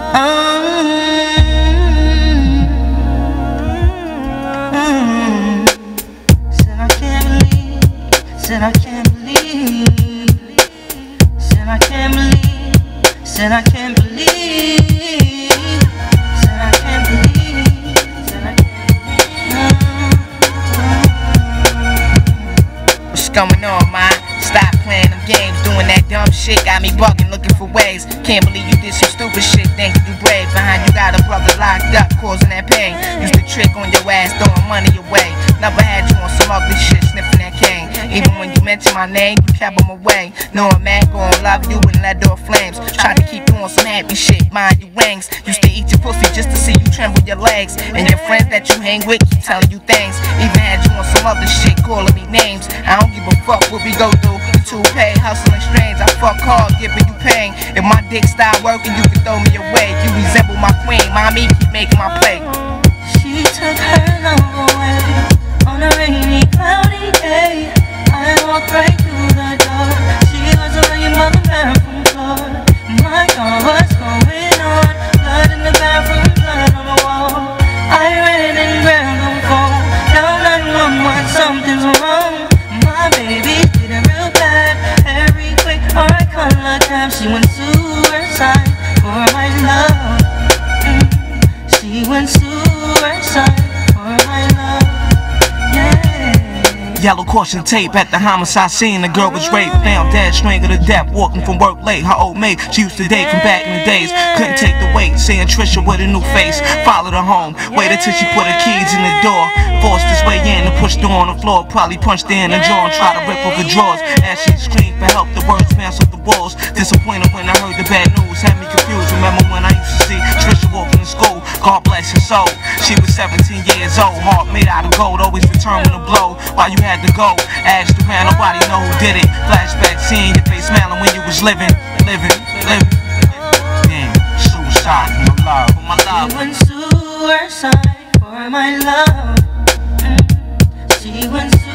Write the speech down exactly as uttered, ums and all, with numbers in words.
Said I can't believe, said I can't believe, said I can't believe, said I can't believe, said I can't believe, said I can't believe. What's going on, man? Stop playing them games, doing that dumb shit. Got me bugging, looking for ways. Can't believe you did some stupid shit. Think you brave. Behind you got a brother locked up, causing that pain. Used to trick on your ass, throwing money away. Never had you on some ugly shit, sniffing that cane. Even when you mention my name, you kept them away. Knowing man gon' love you and let door flames. Tried to keep you on some happy shit, mind your wings. Used to eat your pussy just to see you tremble your legs. And your friends that you hang with keep telling you things. Even had you on some other shit, calling me names. I don't give a fuck what we go through. You too paid, hustling strange. I fuck hard, giving you pain. If my dick stop working, you can throw me away. You resemble my queen, mommy, keep making my play. She took her love away on a rainy, cloudy day. I walked right through the door. She was on your mother's bathroom floor. My God, what's going on? Blood in the bathroom, blood on the wall. I ran and grabbed the phone. Now nine one one, something's wrong. My baby did it real bad. Every quick or I color time, she went suicide for my love. Mm. She went suicide for my love. Yellow caution tape at the homicide scene. The girl was raped, found dead, strangled to death, walking from work late. Her old mate, she used to date from back in the days. Couldn't take the weight, seeing Trisha with a new face. Followed her home, waited till she put her keys in the door. Forced his way in and pushed her on the floor. Probably punched her in the jaw and tried to rip off her drawers. As she screamed for help, the words bounced off the walls. Disappointed when I heard the bad news, had me confused. Remember when I used to see Trisha walking to school? God bless her soul. She was seventeen years old, heart made out of gold, always determined to blow. While you had to go, asked around, nobody know who did it. Flashback, seeing your face smiling when you was living, living, living. Damn, suicide for my love, for my love. She went suicide for my love. Mm. She went suicide.